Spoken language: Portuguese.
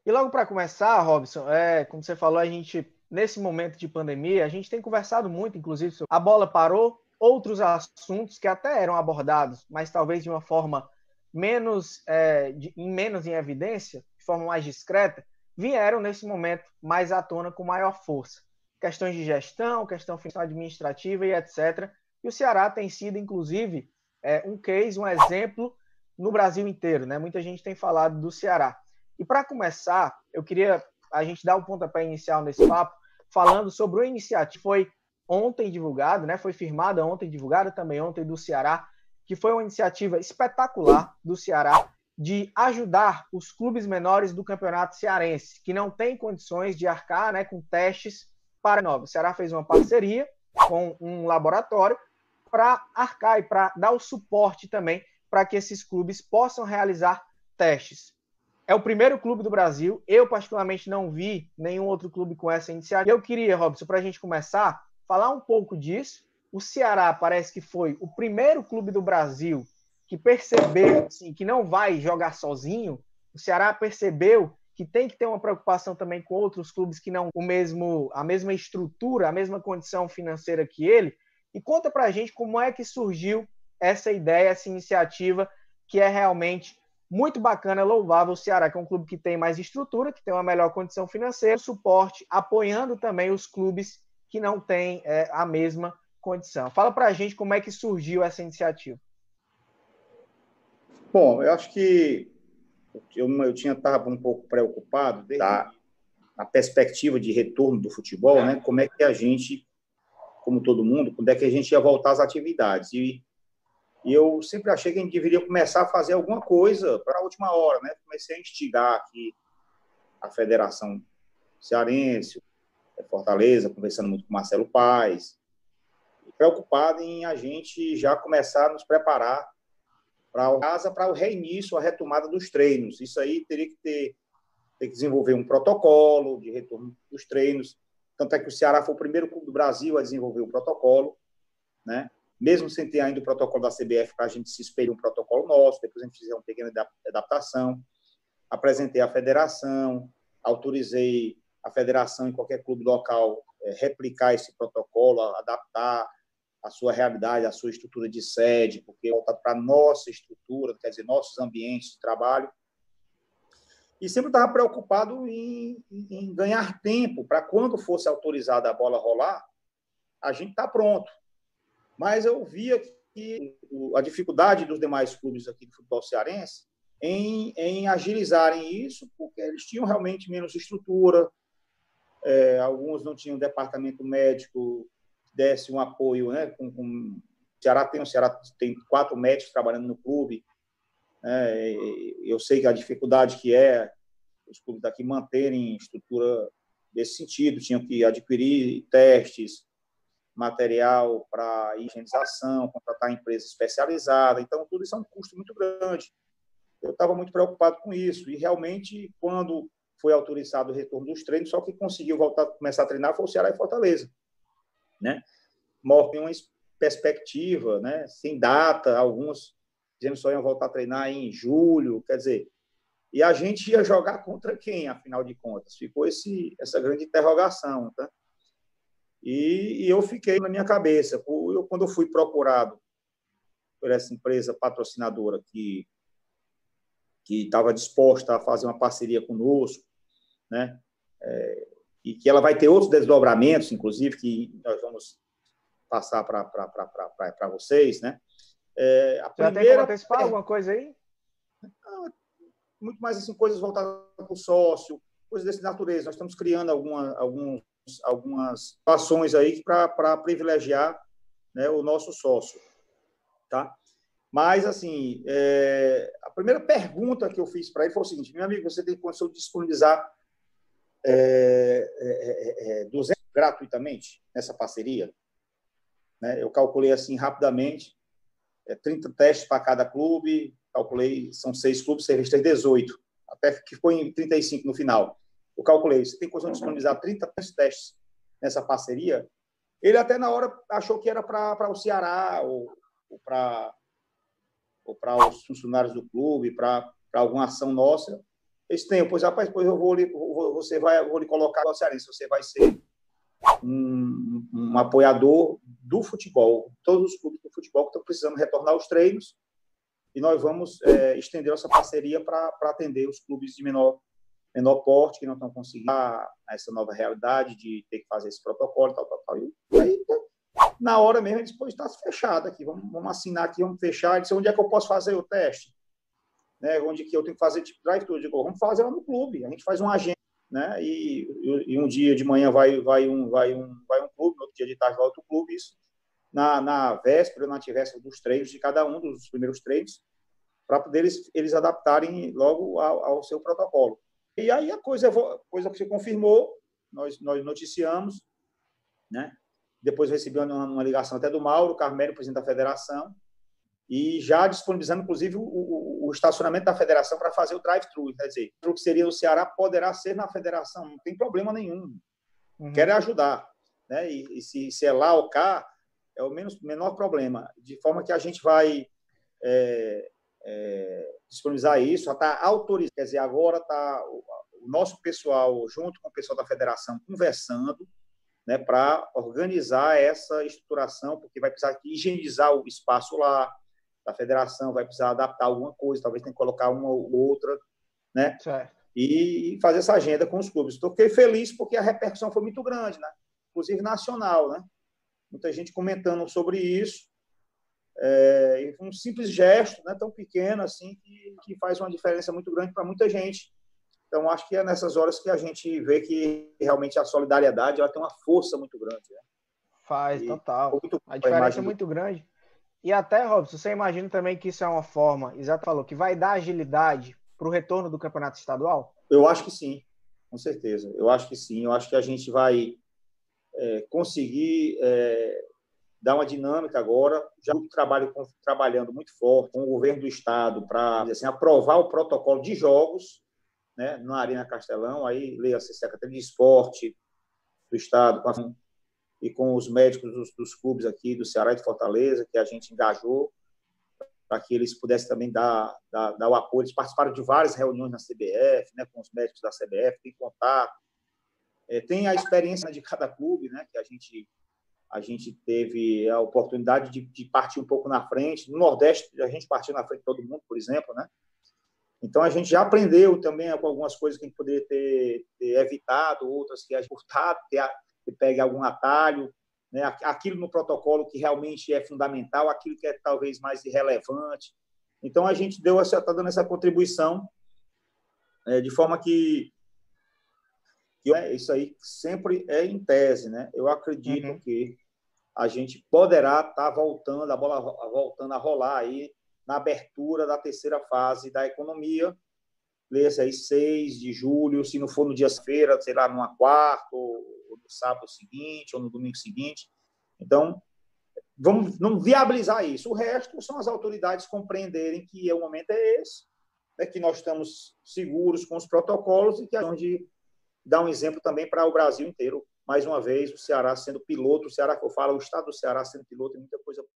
E logo para começar, Robson, como você falou, a gente, nesse momento de pandemia, a gente tem conversado muito, inclusive, sobre a bola parou, outros assuntos que até eram abordados, mas talvez de uma forma menos em evidência, de forma mais discreta, vieram nesse momento mais à tona com maior força. Questões de gestão, questão administrativa e etc. E o Ceará tem sido, inclusive, um case, um exemplo no Brasil inteiro, né? Muita gente tem falado do Ceará. E para começar, eu queria a gente dar o pontapé inicial nesse papo, falando sobre uma iniciativa que foi ontem divulgada, né? Foi firmada ontem, divulgada também ontem do Ceará, que foi uma iniciativa espetacular do Ceará de ajudar os clubes menores do Campeonato Cearense, que não têm condições de arcar, né, com testes para novos. O Ceará fez uma parceria com um laboratório para arcar e para dar o suporte também para que esses clubes possam realizar testes. É o primeiro clube do Brasil. Eu, particularmente, não vi nenhum outro clube com essa iniciativa. Eu queria, Robson, para a gente começar, falar um pouco disso. O Ceará parece que foi o primeiro clube do Brasil que percebeu assim, que não vai jogar sozinho. O Ceará percebeu que tem que ter uma preocupação também com outros clubes que não a mesma estrutura, a mesma condição financeira que ele. E conta para a gente como é que surgiu essa ideia, essa iniciativa, que é realmente muito bacana, louvável. O Ceará, que é um clube que tem mais estrutura, que tem uma melhor condição financeira, suporte, apoiando também os clubes que não têm a mesma condição. Fala para a gente como é que surgiu essa iniciativa. Bom, eu acho que eu estava um pouco preocupado na perspectiva de retorno do futebol, né? Como é que a gente, como todo mundo, quando é que a gente ia voltar às atividades? E eu sempre achei que a gente deveria começar a fazer alguma coisa para a última hora, né? Comecei a instigar aqui a Federação Cearense, Fortaleza, conversando muito com o Marcelo Paes, preocupado em a gente já começar a nos preparar para o reinício, a retomada dos treinos. Isso aí teria que ter que desenvolver um protocolo de retorno dos treinos. Tanto é que o Ceará foi o primeiro clube do Brasil a desenvolver o protocolo, né? Mesmo sem ter ainda o protocolo da CBF, para a gente se espelhar um protocolo nosso, depois a gente fizer uma pequena adaptação. Apresentei à federação, autorizei a federação em qualquer clube local replicar esse protocolo, adaptar a sua realidade, a sua estrutura de sede, porque voltado para a nossa estrutura, quer dizer, nossos ambientes de trabalho. E sempre estava preocupado em ganhar tempo para quando fosse autorizada a bola rolar, a gente está pronto. Mas eu via que a dificuldade dos demais clubes aqui do futebol cearense em agilizarem isso, porque eles tinham realmente menos estrutura, alguns não tinham departamento médico que desse um apoio, né? O Ceará tem 4 médicos trabalhando no clube. Eu sei que a dificuldade que é os clubes daqui manterem estrutura desse sentido, tinham que adquirir testes, material para higienização, contratar empresa especializada, então tudo isso é um custo muito grande. Eu estava muito preocupado com isso, e realmente, quando foi autorizado o retorno dos treinos, só que conseguiu começar a treinar foi o Ceará e Fortaleza, né? Mostra uma perspectiva, né? Sem data, alguns dizendo só iam voltar a treinar em julho, quer dizer, e a gente ia jogar contra quem, afinal de contas? Ficou essa grande interrogação, tá? E eu fiquei na minha cabeça. Quando eu fui procurado por essa empresa patrocinadora que estava disposta a fazer uma parceria conosco, né? E que ela vai ter outros desdobramentos, inclusive, que nós vamos passar para vocês, né? Já tem como antecipar alguma coisa aí? Muito mais assim, coisas voltadas para o sócio, coisas dessa natureza. Nós estamos criando algumas ações aí para privilegiar, né, o nosso sócio, tá? Mas, assim, a primeira pergunta que eu fiz para ele foi o seguinte: meu amigo, você tem condição de disponibilizar 200 gratuitamente nessa parceria? Né? Eu calculei assim rapidamente, 30 testes para cada clube, calculei, são 6 clubes, você tem 18, até que ficou em 35 no final. Eu calculei, você tem condição de disponibilizar 30 testes nessa parceria? Ele até na hora achou que era para o Ceará ou para os funcionários do clube, para alguma ação nossa. Esse tempo, pois, rapaz, depois eu vou lhe colocar o cearense, você vai ser um apoiador do futebol, todos os clubes do futebol que estão precisando retornar aos treinos, e nós vamos estender essa parceria para atender os clubes de menor porte, que não estão conseguindo essa nova realidade de ter que fazer esse protocolo, tal. E aí, na hora mesmo, eles podem estar fechado aqui, vamos assinar aqui, vamos fechar, eles, onde é que eu posso fazer o teste? Né? Onde que eu tenho que fazer tipo drive-thru? Eu digo, vamos fazer lá no clube, a gente faz um agente, né? E um dia de manhã vai um clube, no outro dia de tarde vai outro clube, isso na véspera, na antivéspera dos treinos de cada um dos primeiros treinos, para poder eles adaptarem logo ao seu protocolo. E aí a coisa que se confirmou, nós noticiamos, né? Depois recebi uma ligação até do Mauro Carmelo, presidente da federação, e já disponibilizando, inclusive, o estacionamento da federação para fazer o drive-thru. Quer dizer, o que seria o Ceará poderá ser na federação, não tem problema nenhum. Quer ajudar. Né? E se é lá ou cá, é o menor problema. De forma que a gente vai disponibilizar isso, já está autorizado. Quer dizer, agora está o nosso pessoal, junto com o pessoal da federação, conversando, né, para organizar essa estruturação, porque vai precisar higienizar o espaço lá da federação, vai precisar adaptar alguma coisa, talvez tenha que colocar uma ou outra, né? Certo. E fazer essa agenda com os clubes. Fiquei feliz porque a repercussão foi muito grande, né? Inclusive nacional, né? Muita gente comentando sobre isso. Um simples gesto, né, tão pequeno assim, que faz uma diferença muito grande para muita gente. Então, acho que é nessas horas que a gente vê que realmente a solidariedade ela tem uma força muito grande. Né? Faz, total. A diferença é muito grande. E até, Robson, você imagina também que isso é uma forma, Exato falou, que vai dar agilidade para o retorno do campeonato estadual? Eu acho que sim, com certeza. Eu acho que sim. Eu acho que a gente vai conseguir dar uma dinâmica agora. Já trabalhando muito forte com o governo do estado para assim, aprovar o protocolo de jogos, né, na Arena Castelão, aí leia-se Secretaria de Esporte do estado e com os médicos dos clubes aqui do Ceará e de Fortaleza, que a gente engajou para que eles pudessem também dar o apoio. Eles participaram de várias reuniões na CBF, né, com os médicos da CBF, tem contato. Tem a experiência de cada clube, né, que a gente teve a oportunidade de partir um pouco na frente. No Nordeste, a gente partiu na frente de todo mundo, por exemplo, né? Então, a gente já aprendeu também com algumas coisas que a gente poderia ter evitado, outras que a gente furtado, que pegue algum atalho, né? Aquilo no protocolo que realmente é fundamental, aquilo que é talvez mais irrelevante. Então, a gente está dando essa contribuição de forma que isso aí sempre é em tese, né? Eu acredito que a gente poderá estar voltando, a bola voltando a rolar aí na abertura da terceira fase da economia, leia-se aí 6 de julho, se não for no dia-feira, sei lá, numa quarta, ou no sábado seguinte, ou no domingo seguinte. Então, vamos viabilizar isso. O resto são as autoridades compreenderem que o momento é esse, né, que nós estamos seguros com os protocolos e que a gente dá um exemplo também para o Brasil inteiro. Mais uma vez, o Ceará sendo piloto, o Ceará que eu falo, o estado do Ceará sendo piloto, e muita coisa